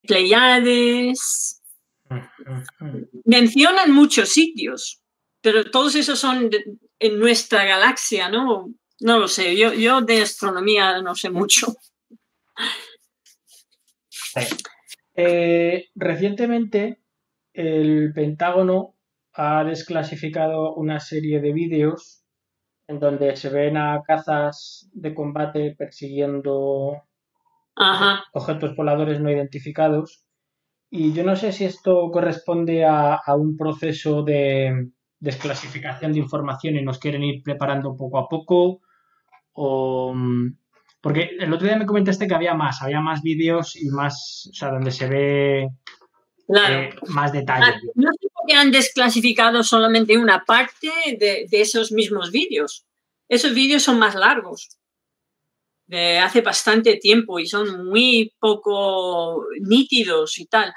Pleiades. Mencionan muchos sitios, pero todos esos son en nuestra galaxia, ¿no? No lo sé, yo de astronomía no sé mucho. Recientemente el Pentágono ha desclasificado una serie de vídeos en donde se ven a cazas de combate persiguiendo objetos voladores no identificados. Y yo no sé si esto corresponde a un proceso de desclasificación de información y nos quieren ir preparando poco a poco, o porque el otro día me comentaste que había más vídeos y más, o sea, donde se ve más detalle. No sé por qué han desclasificado solamente una parte de esos mismos vídeos. Esos vídeos son más largos, de hace bastante tiempo, y son muy poco nítidos y tal.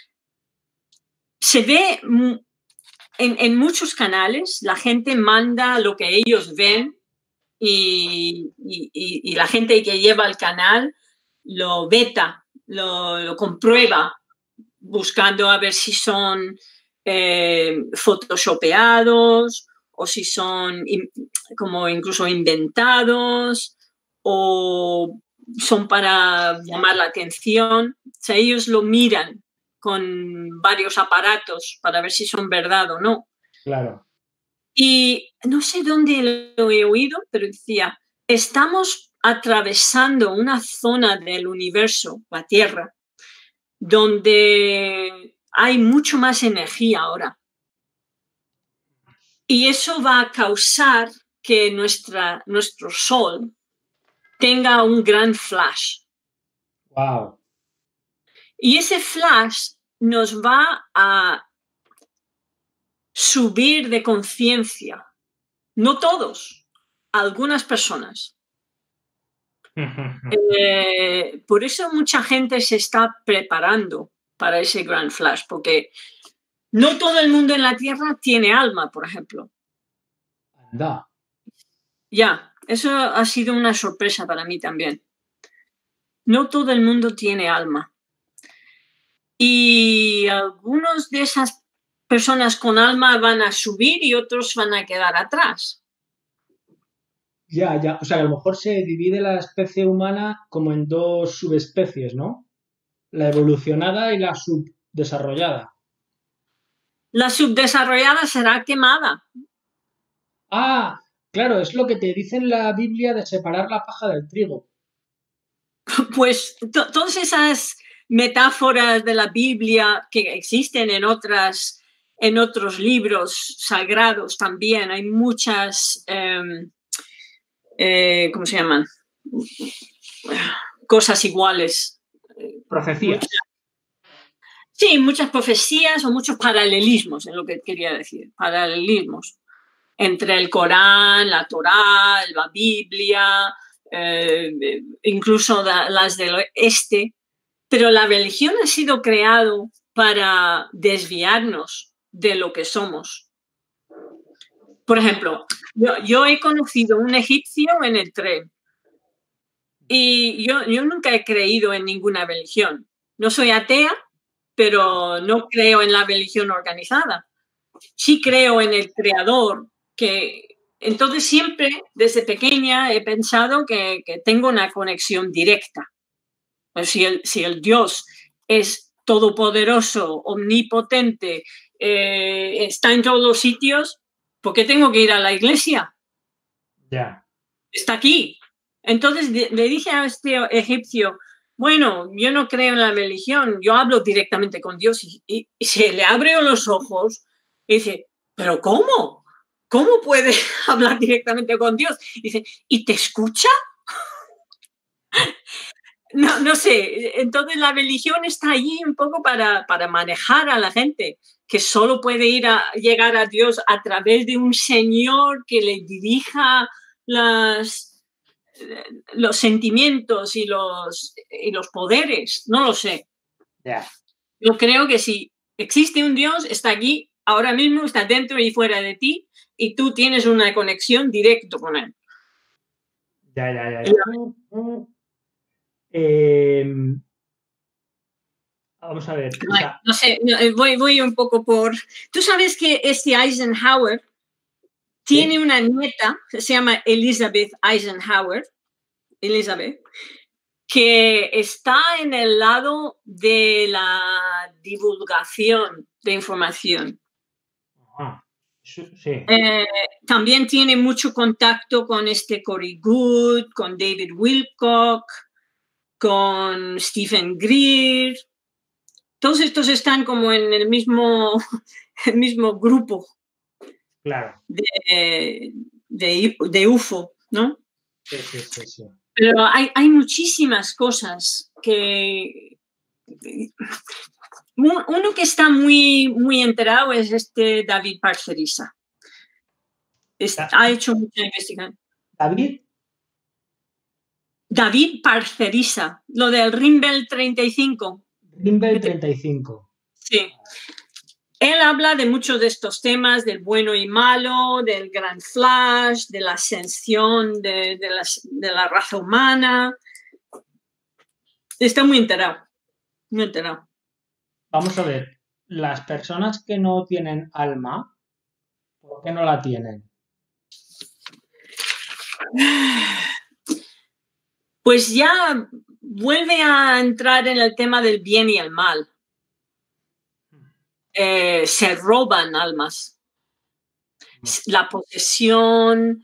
Se ve en muchos canales, la gente manda lo que ellos ven y la gente que lleva el canal lo veta, lo comprueba, buscando a ver si son photoshopeados o si son como incluso inventados o son para llamar la atención. O sea, ellos lo miran con varios aparatos para ver si son verdad o no. Claro. Y no sé dónde lo he oído, pero decía, estamos atravesando una zona del universo, la Tierra, donde hay mucho más energía ahora. Y eso va a causar que nuestro Sol tenga un gran flash. Wow. Y ese flash nos va a subir de conciencia. No todos, algunas personas. Por eso mucha gente se está preparando para ese gran flash, porque no todo el mundo en la Tierra tiene alma, por ejemplo. Anda. Ya, eso ha sido una sorpresa para mí también. No todo el mundo tiene alma. Y algunos de esas personas con alma van a subir y otros van a quedar atrás. Ya, ya. O sea, a lo mejor se divide la especie humana como en dos subespecies, ¿no? La evolucionada y la subdesarrollada. La subdesarrollada será quemada. Ah, claro, es lo que te dice en la Biblia de separar la paja del trigo. Pues todas esas metáforas de la Biblia que existen en otros libros sagrados también, hay muchas, ¿cómo se llaman? Cosas iguales. Profecías. Sí, muchas profecías o muchos paralelismos, es lo que quería decir, paralelismos entre el Corán, la Torá, la Biblia, incluso las del este, pero la religión ha sido creado para desviarnos de lo que somos. Por ejemplo, yo he conocido un egipcio en el tren y yo nunca he creído en ninguna religión. No soy atea, pero no creo en la religión organizada. Sí creo en el creador, que entonces siempre desde pequeña he pensado que tengo una conexión directa. Pues si el Dios es todopoderoso, omnipotente, está en todos los sitios, ¿por qué tengo que ir a la iglesia? Ya. Está aquí. Entonces le dije a este egipcio, bueno, yo no creo en la religión, yo hablo directamente con Dios, y se le abrió los ojos y dice, ¿pero cómo? ¿Cómo puede hablar directamente con Dios? Y dice, ¿y te escucha? No sé, entonces la religión está allí un poco para manejar a la gente, que solo puede llegar a Dios a través de un señor que le dirija los sentimientos y los poderes, no lo sé. Ya. Yo creo que si existe un Dios, está aquí, ahora mismo está dentro y fuera de ti, y tú tienes una conexión directa con él. Ya. Vamos a ver. O Bueno, sea, no sé, voy un poco por... Tú sabes que este Eisenhower tiene ¿sí? una nieta, se llama Elizabeth Eisenhower, Elizabeth, que está en el lado de la divulgación de información. Ah, sí. También tiene mucho contacto con este Cory Good, con David Wilcock, con Stephen Greer. Todos estos están como en el mismo, el mismo grupo Claro. de UFO, ¿no? Sí. Pero hay muchísimas cosas que... Uno que está muy enterado es este David Parcerisa. Ha hecho mucha investigación. ¿David? David Parcerisa, lo del Rimbel 35. Rimbel 35. Sí. Él habla de muchos de estos temas, del bueno y malo, del gran flash, de la ascensión de la raza humana. Está muy enterado, muy enterado. Vamos a ver. Las personas que no tienen alma, ¿por qué no la tienen? Pues ya vuelve a entrar en el tema del bien y el mal. Se roban almas. La posesión,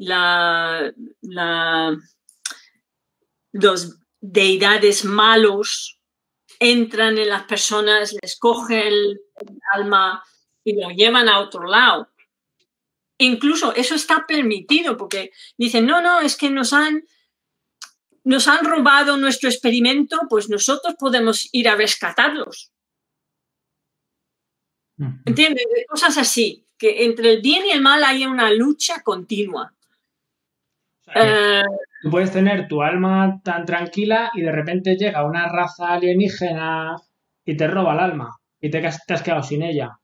los deidades malos entran en las personas, les cogen el alma y lo llevan a otro lado. Incluso eso está permitido porque dicen, no, es que nos han robado nuestro experimento, pues nosotros podemos ir a rescatarlos. ¿Entiendes? Cosas así, que entre el bien y el mal hay una lucha continua. O sea, tú puedes tener tu alma tan tranquila y de repente llega una raza alienígena y te roba el alma y te has quedado sin ella.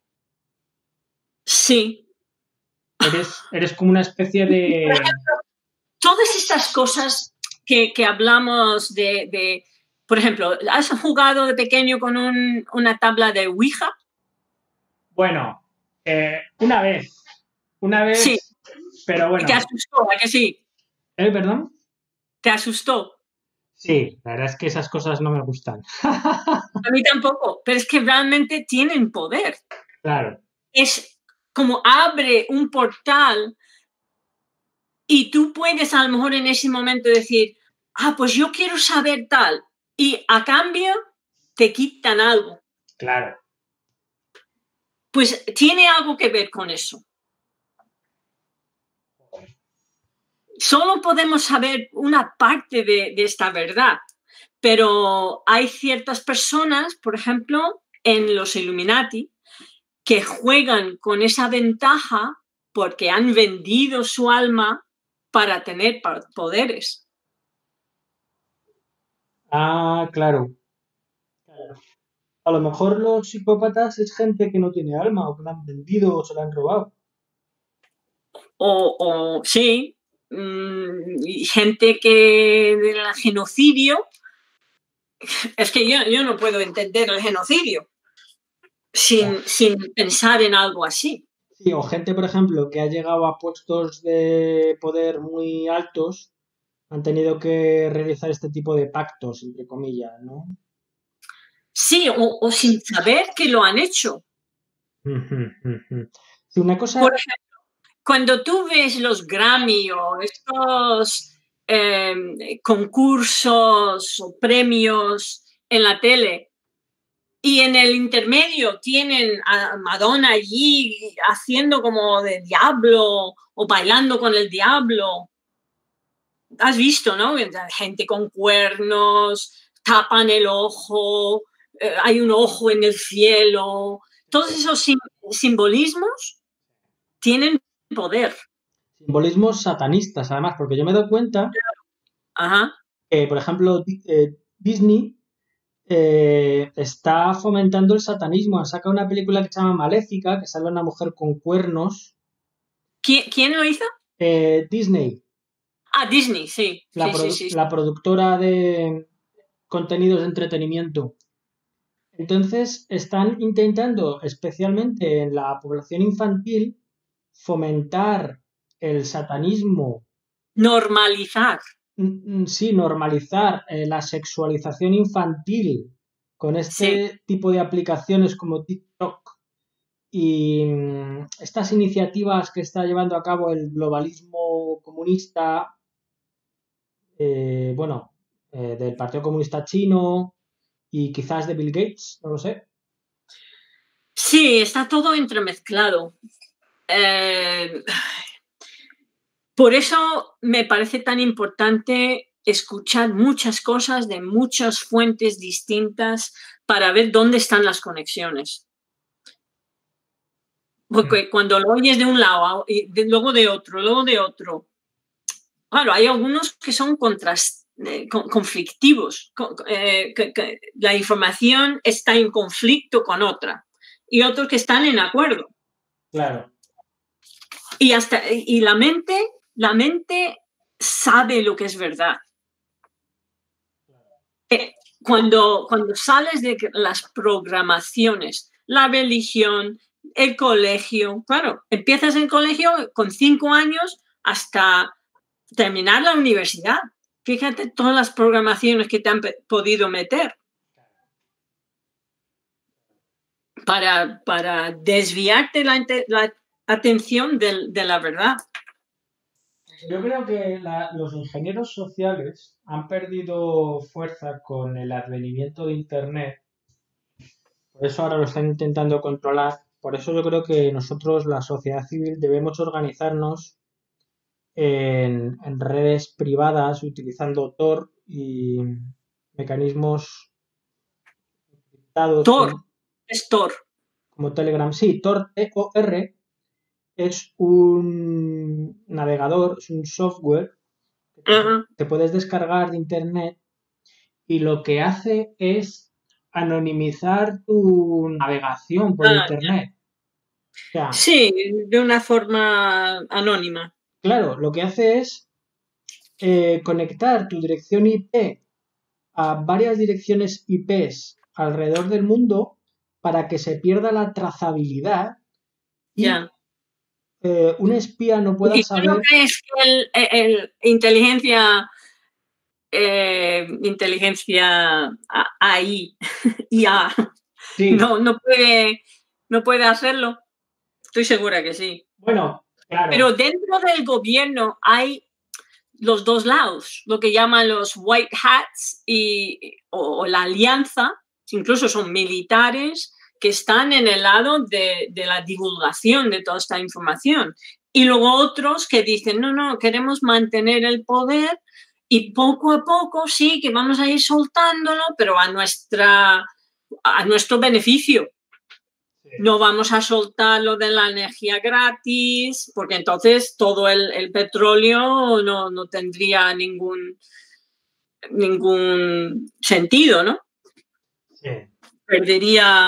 Sí. Eres como una especie de... Todas estas cosas que hablamos de, por ejemplo, ¿has jugado de pequeño con una tabla de Ouija? Bueno, una vez, Sí. pero bueno. ¿Y te asustó? ¿A que sí? ¿Perdón? ¿Te asustó? Sí, la verdad es que esas cosas no me gustan. A mí tampoco, pero es que realmente tienen poder. Claro. Es como abre un portal y tú puedes a lo mejor en ese momento decir, pues yo quiero saber tal, y a cambio te quitan algo. Claro. Pues tiene algo que ver con eso. Solo podemos saber una parte de esta verdad, pero hay ciertas personas, por ejemplo, en los Illuminati, que juegan con esa ventaja porque han vendido su alma para tener poderes. Claro. A lo mejor los psicópatas es gente que no tiene alma o que la han vendido o se la han robado. O sí, gente que del genocidio, es que yo no puedo entender el genocidio sin pensar en algo así. Sí, o gente, por ejemplo, que ha llegado a puestos de poder muy altos, han tenido que realizar este tipo de pactos, entre comillas, ¿no? Sí, o sin saber que lo han hecho. Sí, una cosa... Por ejemplo, cuando tú ves los Grammy o estos concursos o premios en la tele y en el intermedio tienen a Madonna allí haciendo como de diablo o bailando con el diablo. Has visto, ¿no? Gente con cuernos, tapan el ojo, hay un ojo en el cielo. Todos esos simbolismos tienen poder. Simbolismos satanistas, además, porque yo me he dado cuenta Ajá. que, por ejemplo, Disney está fomentando el satanismo. Han sacado una película que se llama Maléfica, que sale una mujer con cuernos. ¿Quién lo hizo? Disney. Disney, sí. La productora de contenidos de entretenimiento. Entonces, están intentando, especialmente en la población infantil, fomentar el satanismo, Normalizar. sí, normalizar la sexualización infantil con Sí. este tipo de aplicaciones como TikTok y estas iniciativas que está llevando a cabo el globalismo comunista, bueno, del Partido Comunista Chino y quizás de Bill Gates, no lo sé. Sí, está todo entremezclado. Por eso me parece tan importante escuchar muchas cosas de muchas fuentes distintas para ver dónde están las conexiones. Porque cuando lo oyes de un lado y luego de otro, claro, hay algunos que son conflictivos. La información está en conflicto con otra y otros que están en acuerdo. Claro. Y la mente sabe lo que es verdad. Cuando sales de las programaciones, la religión, el colegio, claro, empiezas en colegio con 5 años hasta terminar la universidad. Fíjate todas las programaciones que te han podido meter para desviarte la atención de la verdad. Yo creo que los ingenieros sociales han perdido fuerza con el advenimiento de Internet. Por eso ahora lo están intentando controlar. Por eso yo creo que nosotros, la sociedad civil, debemos organizarnos en redes privadas utilizando Tor y mecanismos encriptados Tor, es Tor. como Telegram. Sí, Tor, T-O-R, es un navegador, es un software que te puedes descargar de Internet y lo que hace es anonimizar tu navegación por Internet. O sea, sí, de una forma anónima. claro, lo que hace es conectar tu dirección IP a varias direcciones IPs alrededor del mundo para que se pierda la trazabilidad y un espía no pueda ¿Y tú no saber. crees que el inteligencia AI, IA, Sí, no puede hacerlo? Estoy segura que sí. bueno, claro, Pero dentro del gobierno hay los dos lados, lo que llaman los white hats o la alianza, incluso son militares que están en el lado de la divulgación de toda esta información. Y luego otros que dicen, no, queremos mantener el poder y poco a poco sí que vamos a ir soltándolo, pero a nuestro beneficio. No vamos a soltar lo de la energía gratis, porque entonces todo el petróleo no tendría ningún sentido, ¿no? sí. Perdería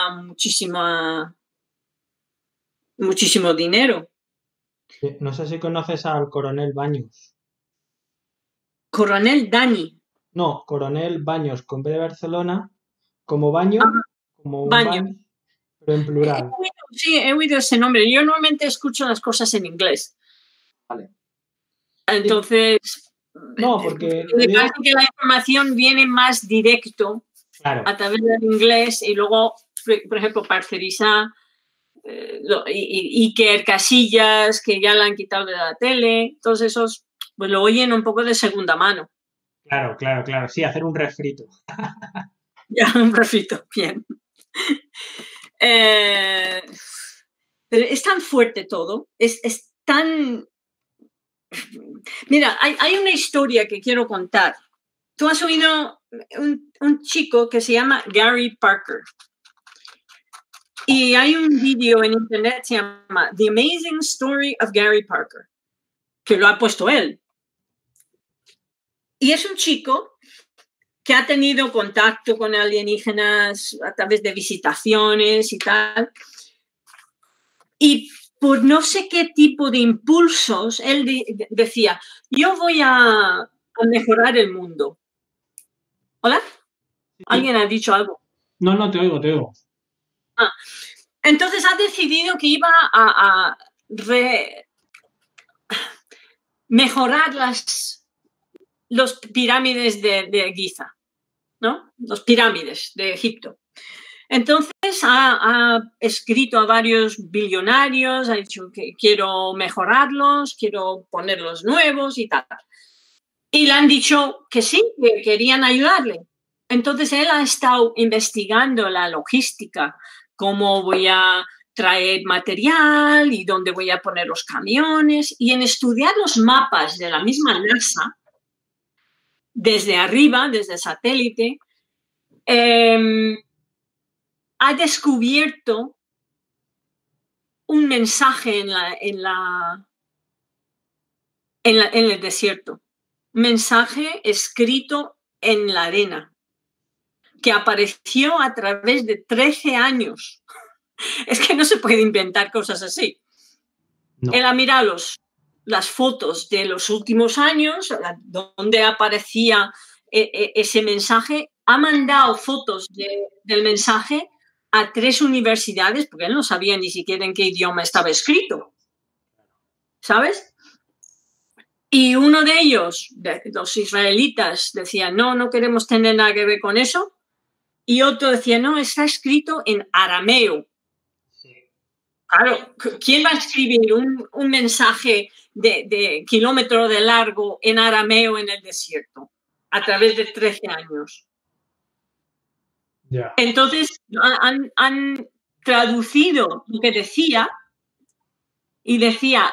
muchísimo dinero. No sé si conoces al coronel Baños. Coronel Dani. No, coronel Baños con B de Barcelona, como baño, como un Baño. baño, pero en plural. Sí, he oído ese nombre. Yo normalmente escucho las cosas en inglés. Vale. Entonces, No, porque me parece que la información viene más directo a través del inglés y luego, por ejemplo, Parcerisa, Iker Casillas, que ya la han quitado de la tele, todos esos, pues lo oyen un poco de segunda mano. Claro. Sí, hacer un refrito. Ya, un refrito, bien. Pero es tan fuerte todo, es tan... Mira, hay una historia que quiero contar. Tú has oído un chico que se llama Gary Parker. Y hay un vídeo en internet que se llama The Amazing Story of Gary Parker, que lo ha puesto él. Y es un chico que ha tenido contacto con alienígenas a través de visitaciones y tal. Y por no sé qué tipo de impulsos, él decía, yo voy a mejorar el mundo. ¿Hola? ¿Alguien ha dicho algo? No, te oigo, te oigo. Ah, entonces ha decidido que iba a mejorar los pirámides de Giza, ¿no? Los pirámides de Egipto. Entonces ha escrito a varios billonarios, ha dicho que quiero mejorarlos, quiero ponerlos nuevos y tal. Y le han dicho que sí, que querían ayudarle. Entonces él ha estado investigando la logística, cómo voy a traer material y dónde voy a poner los camiones, y en estudiar los mapas de la misma NASA, desde arriba, desde satélite, ha descubierto un mensaje en el desierto, un mensaje escrito en la arena, que apareció a través de 13 años. Es que no se puede inventar cosas así. No. Él ha mirado las fotos de los últimos años, donde aparecía ese mensaje, ha mandado fotos del mensaje a 3 universidades, porque él no sabía ni siquiera en qué idioma estaba escrito, ¿sabes? Y uno de ellos, los israelitas, decía, no queremos tener nada que ver con eso. Y otro decía, no, está escrito en arameo. Sí. Claro, ¿quién va a escribir un mensaje de kilómetro de largo en arameo en el desierto a través de 13 años? Yeah. Entonces han traducido lo que decía y decía,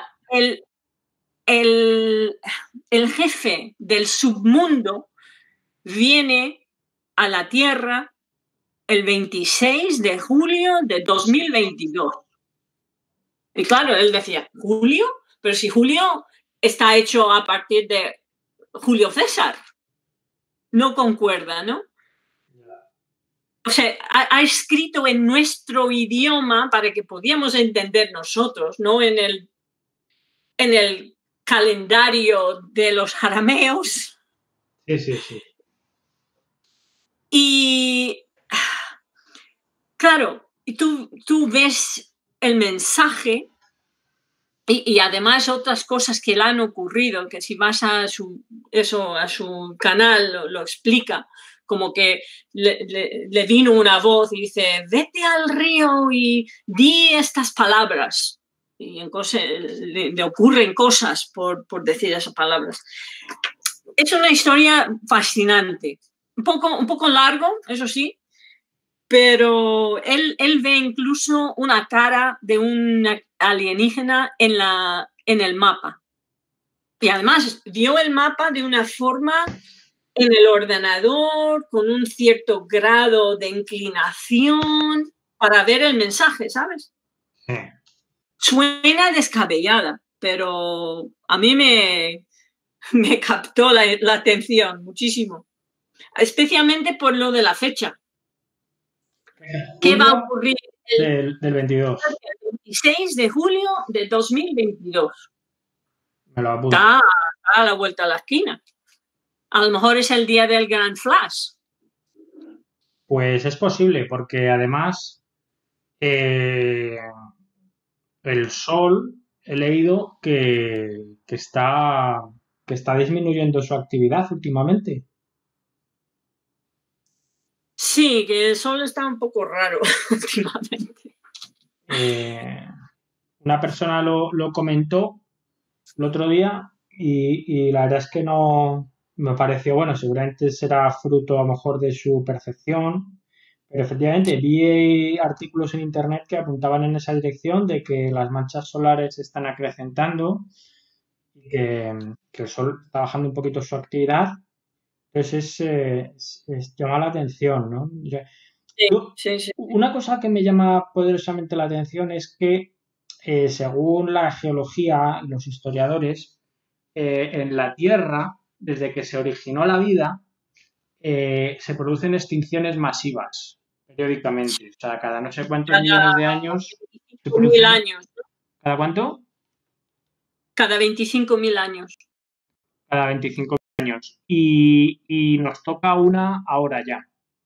el jefe del submundo viene a la Tierra el 26 de julio de 2022. Y claro, él decía, ¿Julio? Pero si Julio está hecho a partir de Julio César. No concuerda, ¿no? O sea, ha escrito en nuestro idioma para que podíamos entender nosotros, no en el calendario de los arameos. Sí. Y claro, tú ves el mensaje y además otras cosas que le han ocurrido, que si vas a su canal lo explica, como que le vino una voz y dice, vete al río y di estas palabras. Y le ocurren cosas por decir esas palabras. Es una historia fascinante. Un poco largo, eso sí, pero él ve incluso una cara de un alienígena en el mapa. Y además vio el mapa de una forma en el ordenador, con un cierto grado de inclinación para ver el mensaje, ¿sabes? Sí. Suena descabellada, pero a mí me captó la atención muchísimo, especialmente por lo de la fecha. ¿Qué va a ocurrir del 22? El 26 de julio de 2022. Me lo apunto. Está a la vuelta a la esquina. A lo mejor es el día del Gran Flash. Pues es posible, porque además el Sol he leído que está disminuyendo su actividad últimamente. Sí, que el Sol está un poco raro últimamente. Una persona lo comentó el otro día y la verdad es que no me pareció, bueno, seguramente será fruto a lo mejor de su percepción, pero efectivamente vi artículos en internet que apuntaban en esa dirección de que las manchas solares están acrecentando y que el Sol está bajando un poquito su actividad. Entonces llama la atención, ¿no? Sí. Una cosa que me llama poderosamente la atención es que, según la geología y los historiadores, en la Tierra, desde que se originó la vida, se producen extinciones masivas periódicamente. O sea, cada no sé cuántos millones de años. 25.000 años. ¿Cada cuánto? Cada 25.000 años. Cada 25 años. Y nos toca una ahora ya.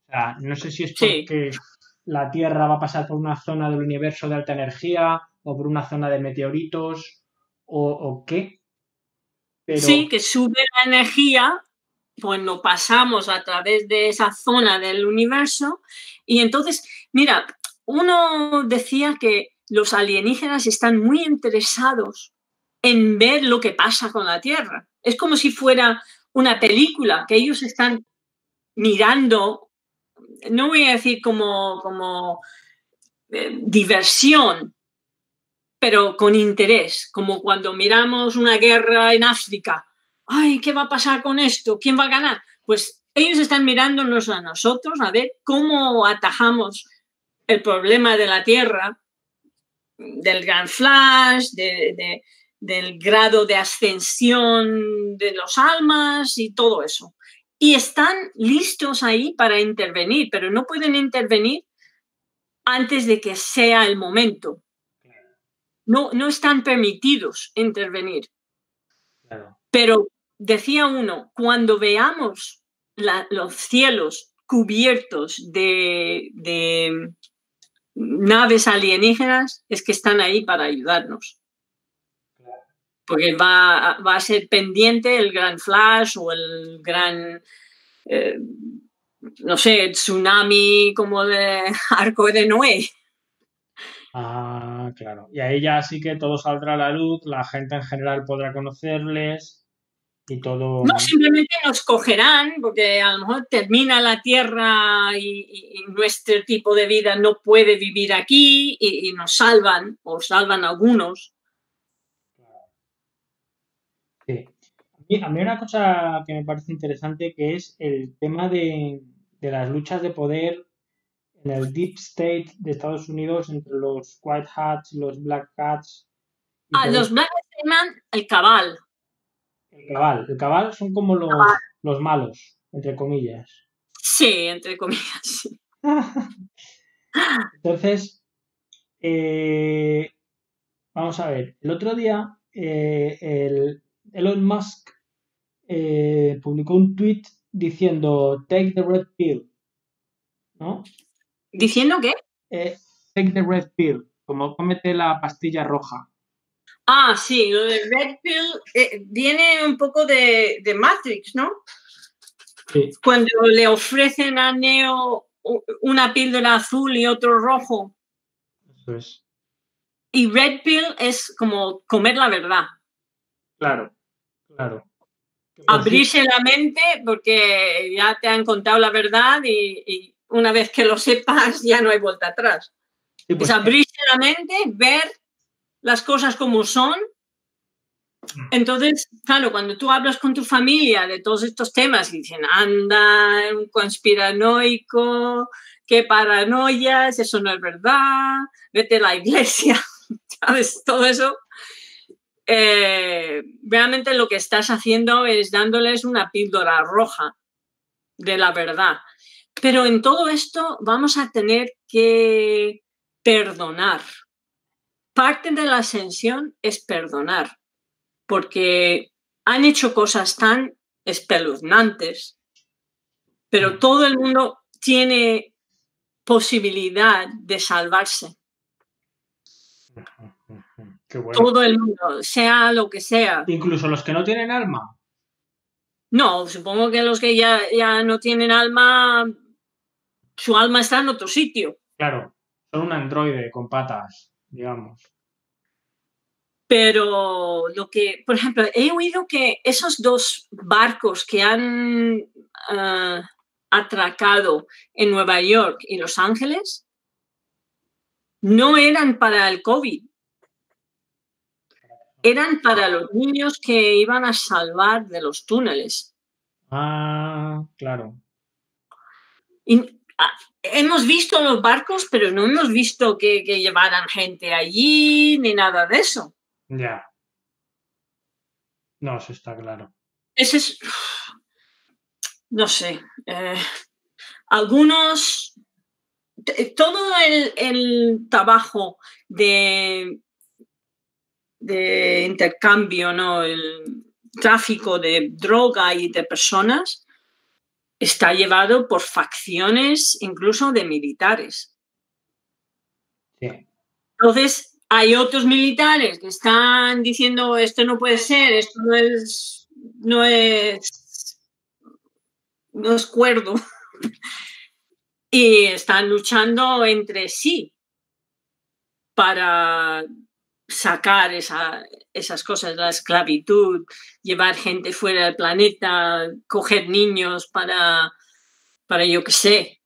O sea, no sé si es Sí, porque la Tierra va a pasar por una zona del universo de alta energía o por una zona de meteoritos o qué, sí, pero que sube la energía, pues lo pasamos a través de esa zona del universo y entonces, mira, uno decía que los alienígenas están muy interesados en ver lo que pasa con la Tierra. Es como si fuera una película que ellos están mirando, no voy a decir como diversión, pero con interés, como cuando miramos una guerra en África. Ay, ¿qué va a pasar con esto? ¿Quién va a ganar? Pues ellos están mirándonos a nosotros a ver cómo atajamos el problema de la Tierra, del gran flash, del grado de ascensión de los almas y todo eso. Y están listos ahí para intervenir, pero no pueden intervenir antes de que sea el momento. No están permitidos intervenir. claro. Pero decía uno, cuando veamos los cielos cubiertos de naves alienígenas, es que están ahí para ayudarnos. Porque va a ser pendiente el gran flash o el gran, no sé, tsunami como de Arco de Noé. Ah, claro. Y ahí ya sí que todo saldrá a la luz, la gente en general podrá conocerles y todo. No, simplemente nos cogerán porque a lo mejor termina la Tierra y nuestro tipo de vida no puede vivir aquí y nos salvan o salvan algunos. Sí. A mí una cosa que me parece interesante que es el tema de las luchas de poder en el Deep State de Estados Unidos entre los White Hats, los Black Hats y todo Los esto. blancos se llaman el cabal. El cabal son como los malos, entre comillas. Sí, entre comillas. Sí. Entonces, eh, vamos a ver, el otro día el Elon Musk publicó un tweet diciendo Take the red pill, ¿no? ¿Diciendo qué? Eh, Take the red pill, como cómete la pastilla roja. Ah, sí, lo de Red Pill viene un poco de Matrix, ¿no? Sí, Cuando le ofrecen a Neo una píldora azul y otro rojo. eso es. Y Red Pill es como comer la verdad. Claro, claro. Que por cierto, Abrirse la mente porque ya te han contado la verdad y una vez que lo sepas ya no hay vuelta atrás. sí, Es pues, abrirse la mente, ver las cosas como son. Entonces, claro, cuando tú hablas con tu familia de todos estos temas y dicen, anda, un conspiranoico, qué paranoias, eso no es verdad, vete a la iglesia, ¿sabes? Todo eso. Realmente lo que estás haciendo es dándoles una píldora roja de la verdad. Pero en todo esto vamos a tener que perdonar. Parte de la ascensión es perdonar, porque han hecho cosas tan espeluznantes, pero todo el mundo tiene posibilidad de salvarse. qué bueno. Todo el mundo, sea lo que sea. Incluso los que no tienen alma. No, supongo que los que ya no tienen alma, su alma está en otro sitio. Claro, son un androide con patas, digamos. Pero lo que, por ejemplo, he oído que esos dos barcos que han atracado en Nueva York y Los Ángeles no eran para el COVID, eran para los niños que iban a salvar de los túneles. Ah, claro. Y, hemos visto los barcos, pero no hemos visto que llevaran gente allí ni nada de eso. Ya. No, eso está claro. Ese es, no sé, algunos, todo el trabajo de intercambio, ¿no? El tráfico de droga y de personas, está llevado por facciones incluso de militares. Sí. Entonces, hay otros militares que están diciendo esto no puede ser, esto no es cuerdo. Y están luchando entre sí para sacar esas cosas, la esclavitud, llevar gente fuera del planeta, coger niños para yo qué sé.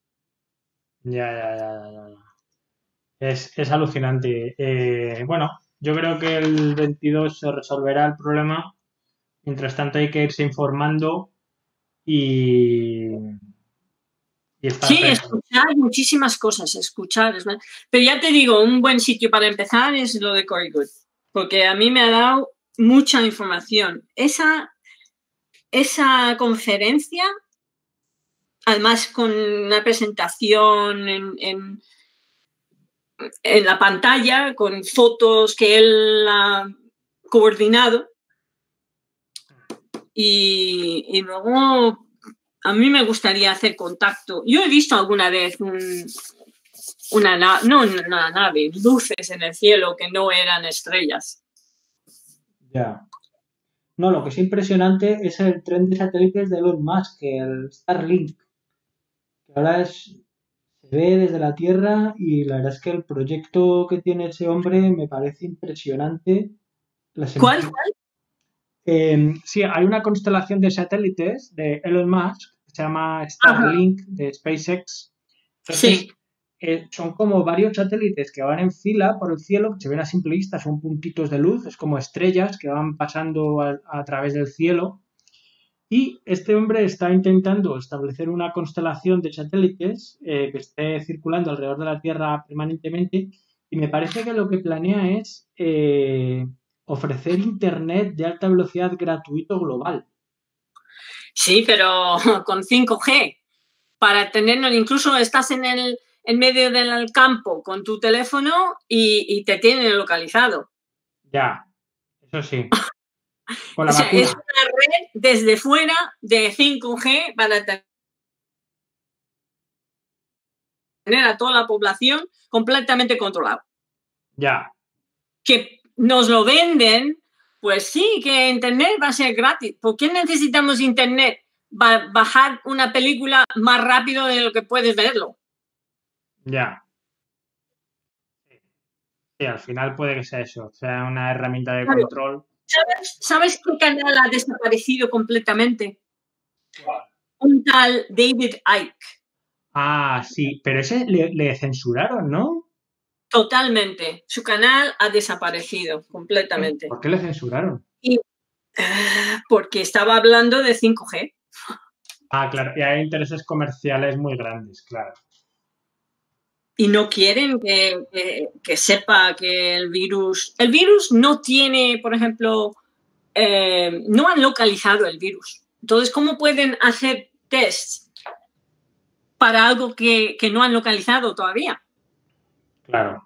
Ya. Es alucinante. Bueno, yo creo que el 22 se resolverá el problema. Mientras tanto hay que irse informando y estar Sí, atentos. escuchar muchísimas cosas, escuchar. Pero ya te digo, un buen sitio para empezar es lo de Corey Good, porque a mí me ha dado mucha información. Esa conferencia, además con una presentación en la pantalla, con fotos que él ha coordinado, y luego a mí me gustaría hacer contacto. Yo he visto alguna vez una nave, luces en el cielo que no eran estrellas. Ya. No, lo que es impresionante es el tren de satélites de Elon Musk, el Starlink, que ahora se ve desde la Tierra y la verdad es que el proyecto que tiene ese hombre me parece impresionante. ¿Cuál? Sí, hay una constelación de satélites de Elon Musk que se llama Starlink de SpaceX. Entonces, Sí. Son como varios satélites que van en fila por el cielo, que se ven a simple vista, son puntitos de luz, es como estrellas que van pasando a través del cielo. Y este hombre está intentando establecer una constelación de satélites que esté circulando alrededor de la Tierra permanentemente. Y me parece que lo que planea es ofrecer Internet de alta velocidad gratuito global. Sí, pero con 5G. Para tenerlo, incluso estás en medio del campo con tu teléfono y te tienen localizado. Ya, eso sí. Con la O sea, vacuna. es una red desde fuera de 5G para tener a toda la población completamente controlada. Ya. Que nos lo venden, pues sí, que Internet va a ser gratis. ¿Por qué necesitamos Internet? Bajar una película más rápido de lo que puedes verlo. Ya. Sí, al final puede que sea eso, sea una herramienta de Claro. control. ¿Sabes qué canal ha desaparecido completamente? ¿Cuál? Un tal David Icke. Ah, sí, pero ese le censuraron, ¿no? Totalmente. Su canal ha desaparecido completamente. ¿Por qué le censuraron? Y, porque estaba hablando de 5G. Ah, claro, y hay intereses comerciales muy grandes, claro. Y no quieren que sepa que el virus no tiene, por ejemplo, no han localizado el virus. Entonces, ¿cómo pueden hacer tests para algo que no han localizado todavía? Claro.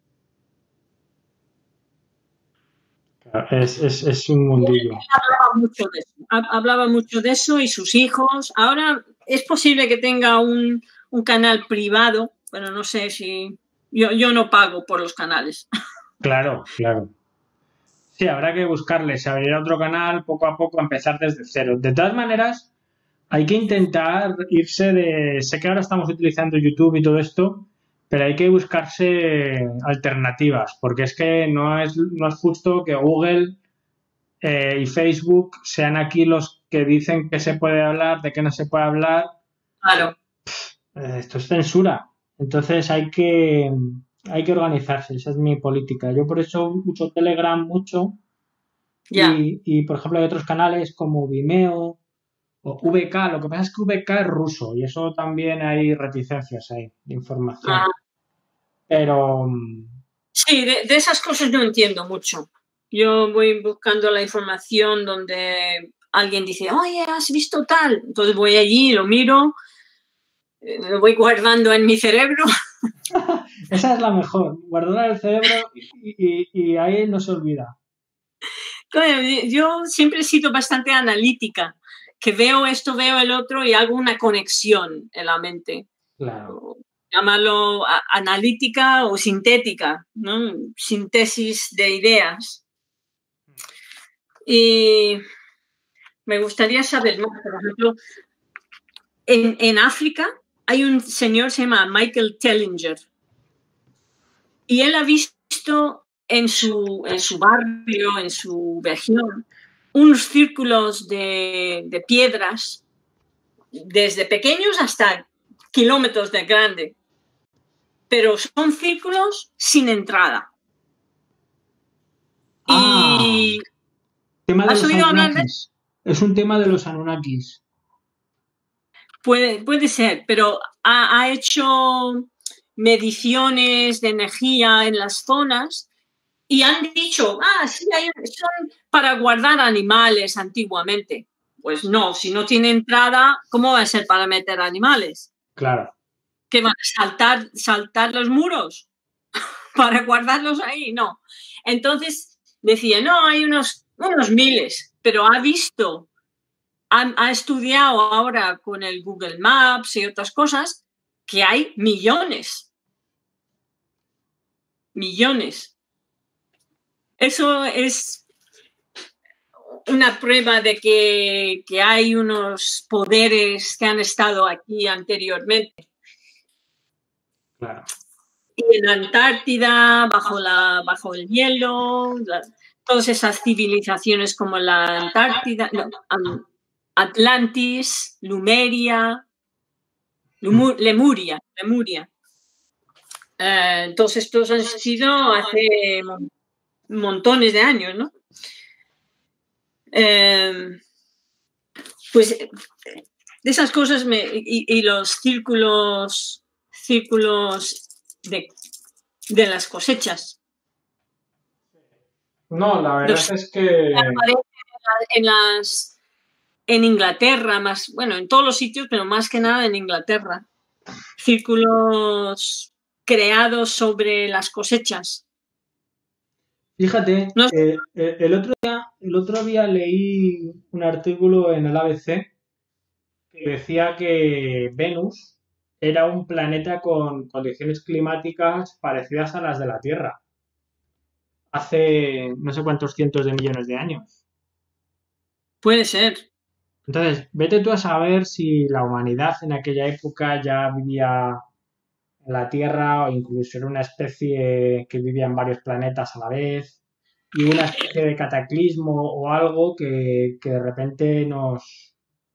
Es un mundillo. Hablaba mucho de eso y sus hijos. Ahora es posible que tenga un canal privado, pero no sé si... Yo no pago por los canales. Claro. Sí, habrá que buscarle, se abrirá otro canal poco a poco, empezar desde cero. De todas maneras, hay que intentar irse de... Sé que ahora estamos utilizando YouTube y todo esto, pero hay que buscarse alternativas, porque es que no es justo que Google y Facebook sean aquí los que dicen que se puede hablar, de qué no se puede hablar. Claro. Esto es censura. Entonces hay que organizarse, esa es mi política. Yo por eso uso Telegram mucho y por ejemplo hay otros canales como Vimeo o VK. Lo que pasa es que VK es ruso y eso también hay reticencias ahí de información. Pero... Sí, de esas cosas no entiendo mucho. Yo voy buscando la información donde alguien dice, oye, ¿has visto tal? Entonces voy allí, lo miro, lo voy guardando en mi cerebro. Esa es la mejor, guardar el cerebro y ahí no se olvida. Yo siempre he sido bastante analítica que veo esto, veo el otro y hago una conexión en la mente. Claro. Llámalo analítica o sintética, ¿no? Síntesis de ideas. Y me gustaría saber más, por ejemplo, en África hay un señor, se llama Michael Tellinger, y él ha visto en su barrio, en su región, unos círculos de piedras, desde pequeños hasta kilómetros de grande, pero son círculos sin entrada. Y tema de ¿has los oído hablar de? Anunnakis. Es un tema de los Anunnakis. Puede ser, pero ha hecho mediciones de energía en las zonas y han dicho, sí, son para guardar animales antiguamente. Pues no, si no tiene entrada, ¿cómo va a ser para meter animales? Claro. ¿Que van a saltar los muros para guardarlos ahí? No. Entonces decía, no, hay unos miles, pero ha estudiado ahora con el Google Maps y otras cosas que hay millones. Millones. Eso es una prueba de que hay unos poderes que han estado aquí anteriormente. Claro. Y en la Antártida, bajo el hielo, todas esas civilizaciones como la Antártida, Atlantis, Lemuria. Todos estos han sido hace montones de años, ¿no? Pues de esas cosas y los círculos de las cosechas. No, la verdad es que en Inglaterra, más, bueno, en todos los sitios, pero más que nada en Inglaterra, círculos creados sobre las cosechas. Fíjate, el otro día leí un artículo en el ABC que decía que Venus era un planeta con condiciones climáticas parecidas a las de la Tierra hace no sé cuántos cientos de millones de años. Puede ser. Entonces, vete tú a saber si la humanidad en aquella época ya vivía en la Tierra o incluso era una especie que vivía en varios planetas a la vez y una especie de cataclismo o algo que de repente nos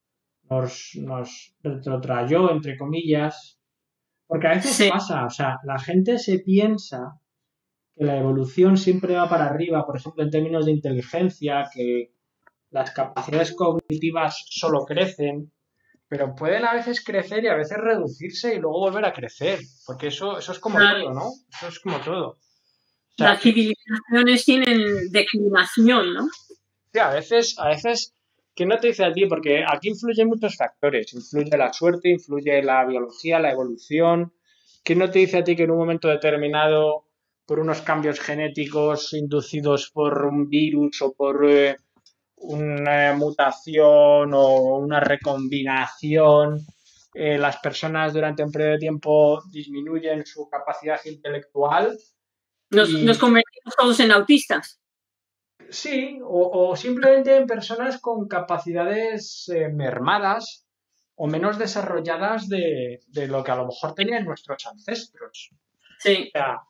retrotrayó, entre comillas. Porque a veces pasa, o sea, la gente se piensa que la evolución siempre va para arriba, por ejemplo, en términos de inteligencia, que las capacidades cognitivas solo crecen, pero pueden a veces crecer y a veces reducirse y luego volver a crecer, porque eso es como todo, ¿no? Eso es como todo. O sea, las civilizaciones tienen declinación, ¿no? Sí, a veces, ¿quién no te dice a ti? Porque aquí influyen muchos factores, influye la suerte, influye la biología, la evolución. ¿Quién no te dice a ti que en un momento determinado, por unos cambios genéticos inducidos por un virus o por una mutación o una recombinación, las personas durante un periodo de tiempo disminuyen su capacidad intelectual? Nos convertimos todos en autistas. Sí, o simplemente en personas con capacidades mermadas o menos desarrolladas de lo que a lo mejor tenían nuestros ancestros. Sí. O sea,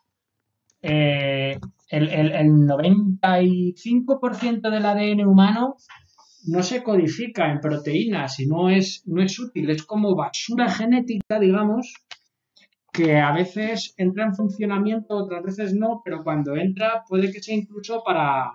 el 95% del ADN humano no se codifica en proteínas y no es útil, es como basura genética, digamos, que a veces entra en funcionamiento, otras veces no, pero cuando entra puede que sea incluso para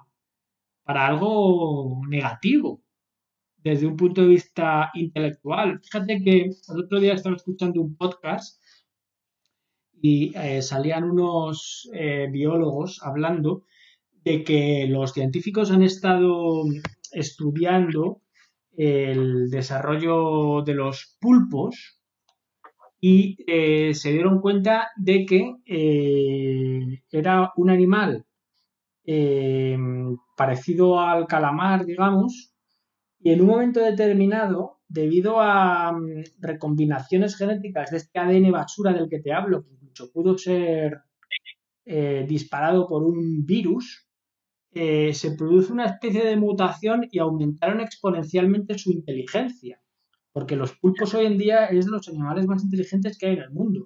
algo negativo desde un punto de vista intelectual. Fíjate que el otro día estaba escuchando un podcast y salían unos biólogos hablando de que los científicos han estado estudiando el desarrollo de los pulpos y se dieron cuenta de que era un animal parecido al calamar, digamos, y en un momento determinado, debido a recombinaciones genéticas de este ADN basura del que te hablo, que incluso pudo ser disparado por un virus, se produce una especie de mutación y aumentaron exponencialmente su inteligencia, porque los pulpos hoy en día es de los animales más inteligentes que hay en el mundo.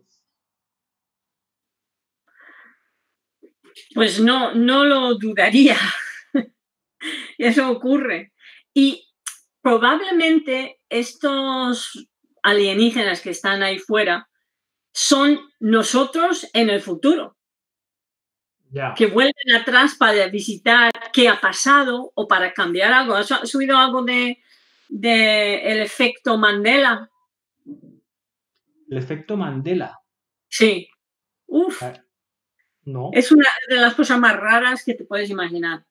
Pues no lo dudaría. Eso ocurre. Y probablemente estos alienígenas que están ahí fuera son nosotros en el futuro. Ya. Que vuelven atrás para visitar qué ha pasado o para cambiar algo. ¿Has oído algo de el efecto Mandela? El efecto Mandela. Sí. Uf. No. Es una de las cosas más raras que te puedes imaginar.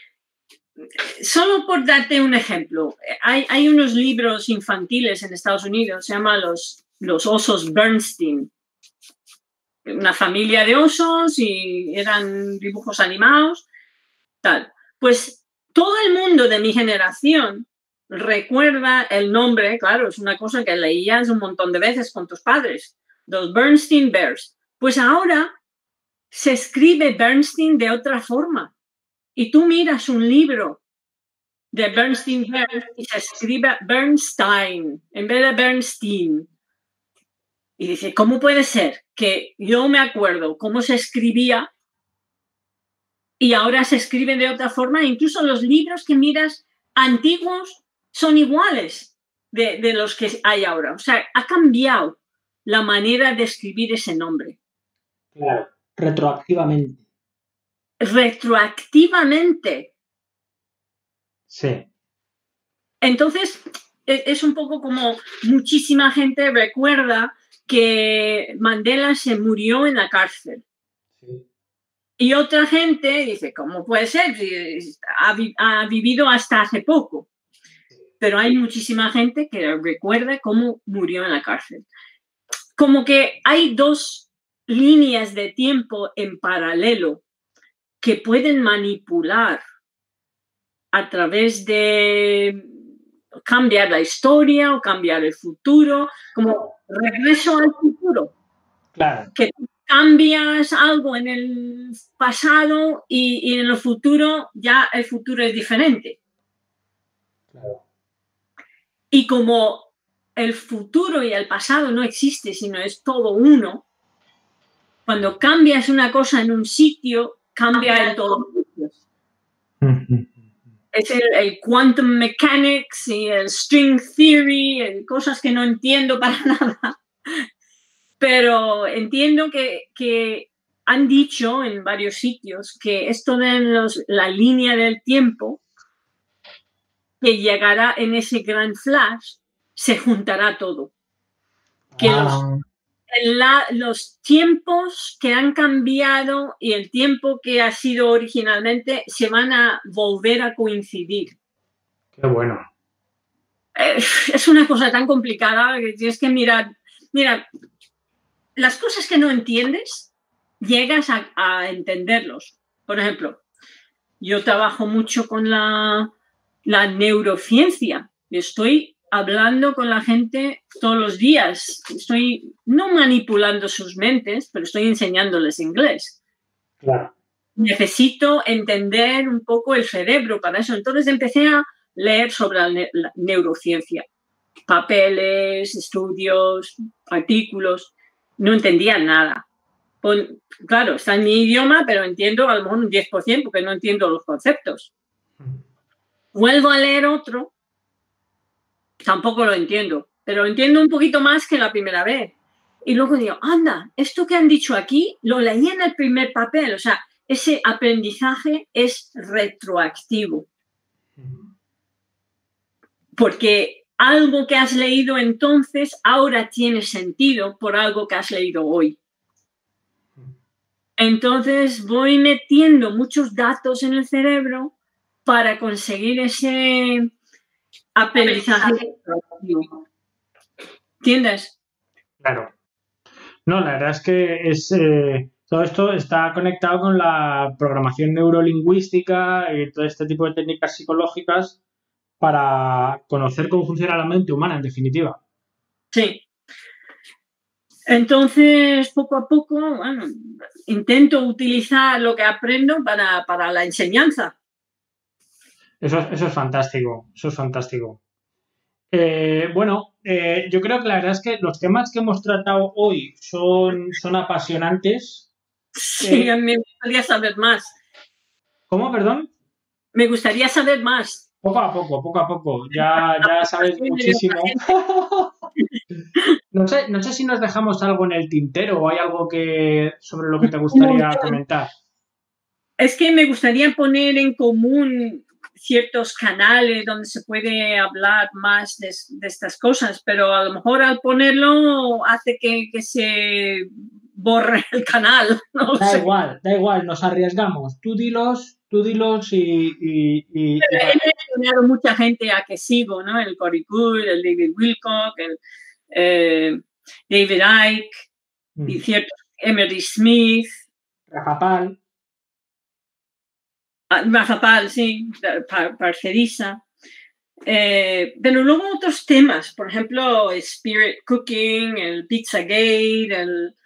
Solo por darte un ejemplo, hay unos libros infantiles en Estados Unidos, se llaman los osos Bernstein. Una familia de osos y eran dibujos animados, tal. Pues todo el mundo de mi generación recuerda el nombre, claro, es una cosa que leías un montón de veces con tus padres, los Bernstein Bears. Pues ahora se escribe Bernstein de otra forma. Y tú miras un libro de Bernstein Bears y se escribe Bernstein en vez de Bernstein. Y dice, ¿cómo puede ser que yo me acuerdo cómo se escribía y ahora se escriben de otra forma? Incluso los libros que miras antiguos son iguales de los que hay ahora. O sea, ha cambiado la manera de escribir ese nombre. Claro, retroactivamente. Retroactivamente. Sí. Entonces, es un poco como muchísima gente recuerda que Mandela se murió en la cárcel. Sí. Y otra gente dice, ¿cómo puede ser? Ha vivido hasta hace poco. Pero hay muchísima gente que recuerda cómo murió en la cárcel. Como que hay dos líneas de tiempo en paralelo que pueden manipular a través de cambiar la historia o cambiar el futuro, como regreso al futuro. Claro. Que cambias algo en el pasado y en el futuro ya el futuro es diferente. Claro. Y como el futuro y el pasado no existe, sino es todo uno, cuando cambias una cosa en un sitio, cambia en todos los sitios. Es el quantum mechanics y el string theory, cosas que no entiendo para nada. Pero entiendo que han dicho en varios sitios que esto de la línea del tiempo, que llegará en ese gran flash, se juntará todo. Que los tiempos que han cambiado y el tiempo que ha sido originalmente se van a volver a coincidir. Qué bueno. Es una cosa tan complicada que tienes que mirar. Mira, las cosas que no entiendes, llegas a entenderlos. Por ejemplo, yo trabajo mucho con la neurociencia. Estoy hablando con la gente todos los días. Estoy no manipulando sus mentes, pero estoy enseñándoles inglés. Claro. Necesito entender un poco el cerebro para eso. Entonces empecé a leer sobre la neurociencia. Papeles, estudios, artículos. No entendía nada. Claro, está en mi idioma, pero entiendo a lo mejor un 10% porque no entiendo los conceptos. Vuelvo a leer otro, tampoco lo entiendo, pero entiendo un poquito más que la primera vez. Y luego digo, anda, esto que han dicho aquí lo leí en el primer papel. O sea, ese aprendizaje es retroactivo. Porque algo que has leído entonces ahora tiene sentido por algo que has leído hoy. Entonces voy metiendo muchos datos en el cerebro para conseguir ese aprendizaje. ¿Entiendes? Claro. No, la verdad es que todo esto está conectado con la programación neurolingüística y todo este tipo de técnicas psicológicas para conocer cómo funciona la mente humana, en definitiva. Sí. Entonces, poco a poco, bueno, intento utilizar lo que aprendo para la enseñanza. Eso es fantástico, eso es fantástico. Yo creo que la verdad es que los temas que hemos tratado hoy son apasionantes. Sí, a mí me gustaría saber más. ¿Cómo, perdón? Me gustaría saber más. Poco a poco. Ya sabes muchísimo. No sé si nos dejamos algo en el tintero o hay algo sobre lo que te gustaría comentar. Es que me gustaría poner en común ciertos canales donde se puede hablar más de estas cosas, pero a lo mejor al ponerlo hace que se borre el canal. No Da sé. igual, nos arriesgamos. Tú dilos y He mencionado mucha gente a que sigo, ¿no? El Cory Good, el David Wilcock, el David Icke, y ciertos Emery Smith. Mazapal, sí, Parcerisa. Pero luego otros temas, por ejemplo, Spirit Cooking, el Pizzagate, el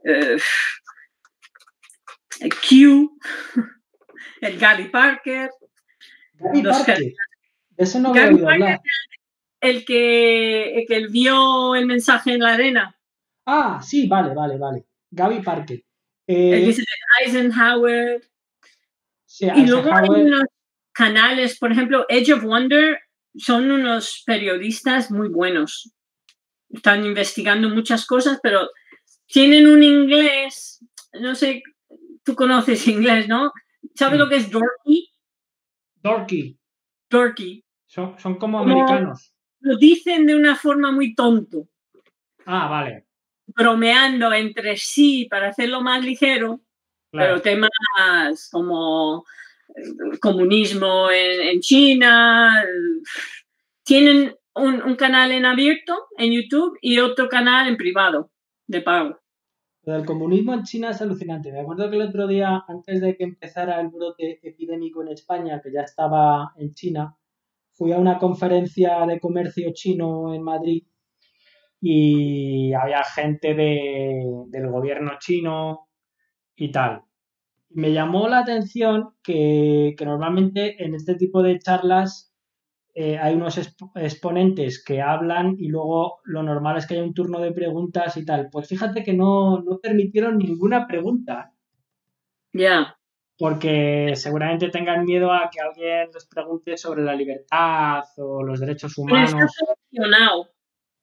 Q, el Gary Parker. Gary Parker, de eso no había oído hablar. El que vio el mensaje en la arena. Ah, sí, vale. Gary Parker. El que dice Eisenhower. Sí, y luego hay unos canales, por ejemplo, Edge of Wonder, son unos periodistas muy buenos. Están investigando muchas cosas, pero tienen un inglés, no sé, tú conoces inglés, ¿no? ¿Sabes lo que es dorky? Dorky. Son como americanos. Lo dicen de una forma muy tonto. Ah, vale. Bromeando entre sí para hacerlo más ligero, claro. Pero temas como comunismo en China. Tienen un canal en abierto en YouTube y otro canal en privado de pago. Lo del comunismo en China es alucinante. Me acuerdo que el otro día, antes de que empezara el brote epidémico en España, que ya estaba en China, fui a una conferencia de comercio chino en Madrid y había gente del gobierno chino y tal. Y me llamó la atención que normalmente en este tipo de charlas hay unos exponentes que hablan y luego lo normal es que haya un turno de preguntas y tal. Pues fíjate que no permitieron ninguna pregunta. Ya. Yeah. Porque seguramente tengan miedo a que alguien les pregunte sobre la libertad o los derechos humanos. Pero está solucionado.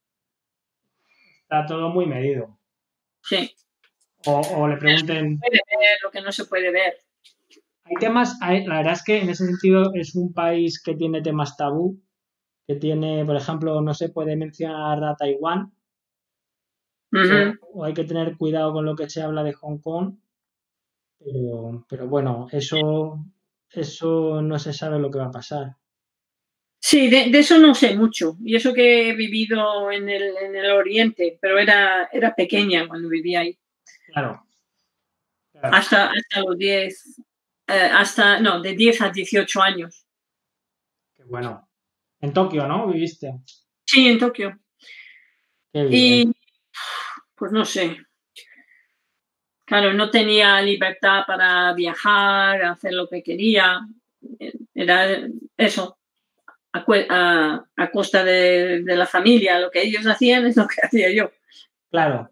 Está todo muy medido. Sí. O le pregunten... Se puede ver lo que no se puede ver. Hay temas, la verdad es que en ese sentido es un país que tiene temas tabú, que tiene, por ejemplo, no se puede mencionar a Taiwán, o hay que tener cuidado con lo que se habla de Hong Kong, pero bueno, eso no se sabe lo que va a pasar. Sí, de eso no sé mucho, y eso que he vivido en el Oriente, pero era pequeña cuando vivía ahí. Claro. Hasta los 10, de 10 a 18 años. Qué bueno. En Tokio, ¿no? ¿Viviste? Sí, en Tokio. Qué bien. Y pues no sé. Claro, no tenía libertad para viajar, hacer lo que quería. Era eso, a costa de la familia. Lo que ellos hacían es lo que hacía yo. Claro.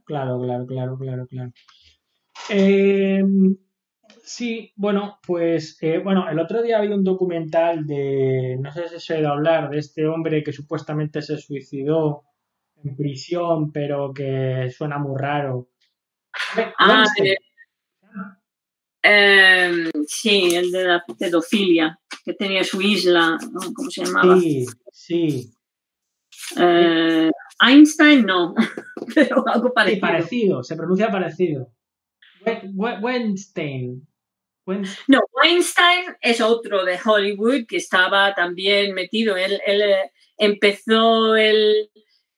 Sí, bueno, pues el otro día había un documental no sé si se ha oído hablar, de este hombre que supuestamente se suicidó en prisión, pero que suena muy raro. Sí, el de la pedofilia, que tenía su isla, ¿no? ¿Cómo se llamaba? Sí. Einstein no, pero algo parecido. Sí, parecido, se pronuncia parecido. Weinstein. No, Weinstein es otro de Hollywood que estaba también metido. Él empezó el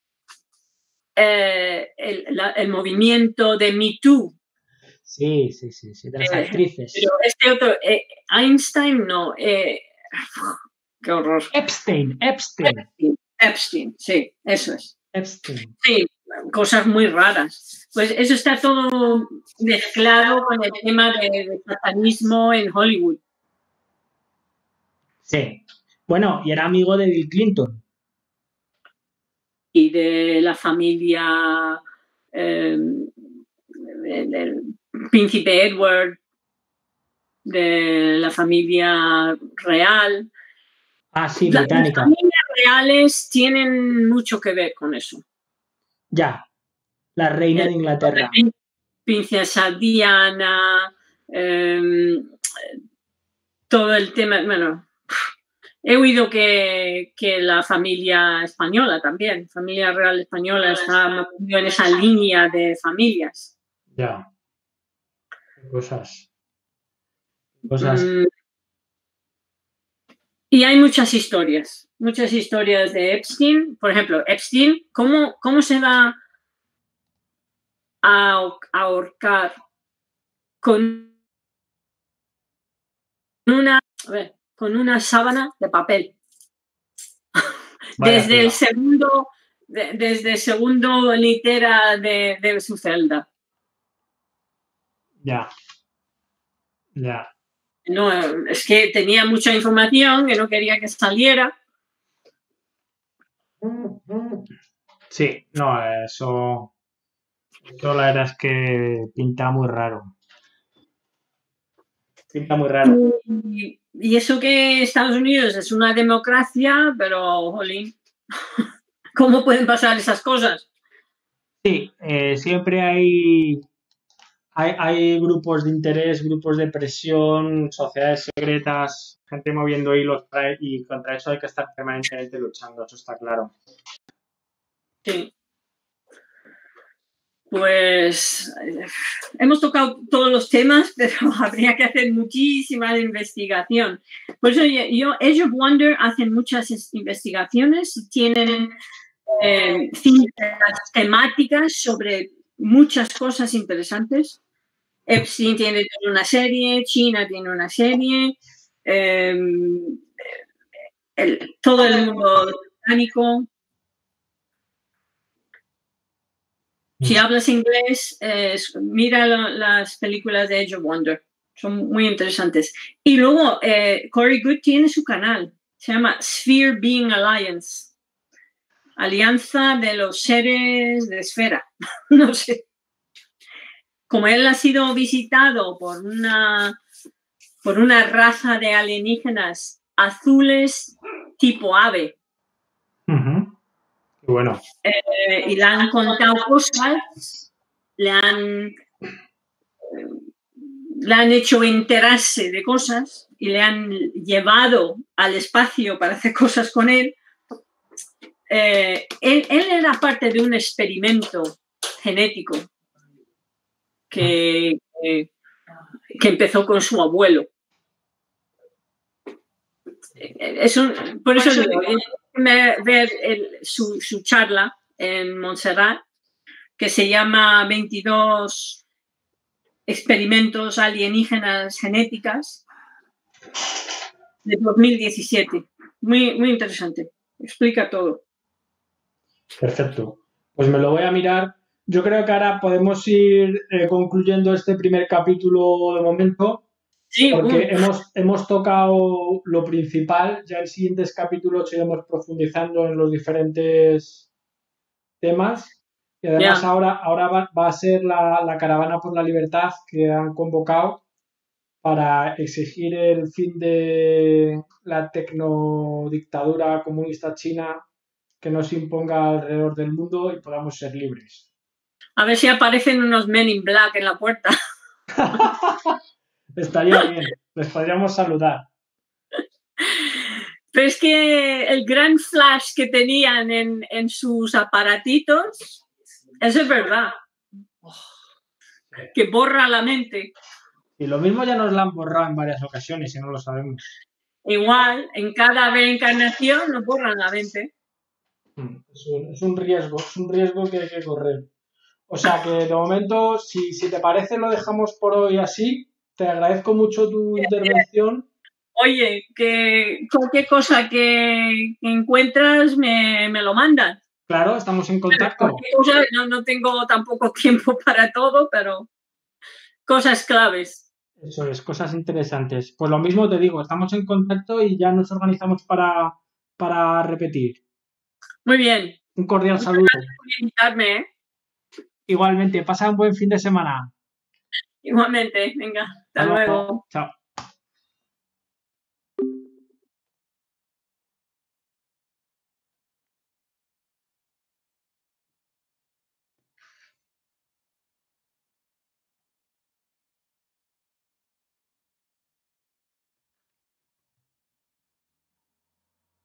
movimiento de Me Too. Sí, de las actrices. Pero este otro, Einstein no. qué horror. Epstein. Epstein, sí, eso es. Epstein. Sí, cosas muy raras. Pues eso está todo mezclado con el tema del satanismo en Hollywood. Sí. Bueno, y era amigo de Bill Clinton. Y de la familia del príncipe Edward, de la familia real. Ah, sí, británica. Las familias reales tienen mucho que ver con eso. Ya, la reina de Inglaterra. Princesa Diana, todo el tema, bueno, he oído que la familia española también, familia real española, está en esa línea de familias. Ya. Cosas. Y hay muchas historias de Epstein. Por ejemplo, Epstein, ¿cómo se va a ahorcar? Con una sábana de papel. Desde el segundo litera de su celda. Ya. No, es que tenía mucha información que no quería que saliera. Sí, no, eso la verdad es que pinta muy raro. Y eso que Estados Unidos es una democracia, pero, jolín, ¿cómo pueden pasar esas cosas? Sí, siempre hay grupos de interés, grupos de presión, sociedades secretas, gente moviendo hilos y contra eso hay que estar permanentemente luchando, eso está claro. Sí. Pues hemos tocado todos los temas, pero habría que hacer muchísima investigación. Por eso Age of Wonder hacen muchas investigaciones, tienen temáticas sobre muchas cosas interesantes. Epstein tiene una serie, China tiene una serie, todo el mundo británico. Si hablas inglés, mira las películas de Age of Wonder. Son muy interesantes. Y luego, Corey Goode tiene su canal. Se llama Sphere Being Alliance. Alianza de los seres de esfera. No sé. Como él ha sido visitado por una raza de alienígenas azules tipo ave. Bueno. Y le han contado cosas, le han hecho enterarse de cosas y le han llevado al espacio para hacer cosas con él. Él era parte de un experimento genético que empezó con su abuelo. Por eso digo, ver su charla en Montserrat, que se llama 22 experimentos alienígenas genéticas, de 2017. Muy, muy interesante. Explica todo. Perfecto. Pues me lo voy a mirar. Yo creo que ahora podemos ir concluyendo este primer capítulo de momento. Sí, porque hemos tocado lo principal. Ya en siguientes capítulos iremos profundizando en los diferentes temas. Y además ahora va a ser la caravana por la libertad que han convocado para exigir el fin de la tecnodictadura comunista china que nos imponga alrededor del mundo y podamos ser libres. A ver si aparecen unos Men in Black en la puerta. Estaría bien, les podríamos saludar. Pero es que el gran flash que tenían en sus aparatitos, eso es verdad. Que borra la mente. Y lo mismo ya nos la han borrado en varias ocasiones y no lo sabemos. Igual, en cada reencarnación nos borran la mente. Es un riesgo que hay que correr. O sea que de momento, si te parece, lo dejamos por hoy así. Te agradezco mucho tu intervención. Oye, que cualquier cosa que encuentras me lo mandas. Claro, estamos en contacto. Cosa, no tengo tampoco tiempo para todo, pero cosas claves. Eso es, cosas interesantes. Pues lo mismo te digo, estamos en contacto y ya nos organizamos para repetir. Muy bien. Un cordial Muchas saludo. gracias por invitarme, ¿eh? Igualmente, pasa un buen fin de semana. Igualmente. Venga, hasta Hasta luego. luego. Chao.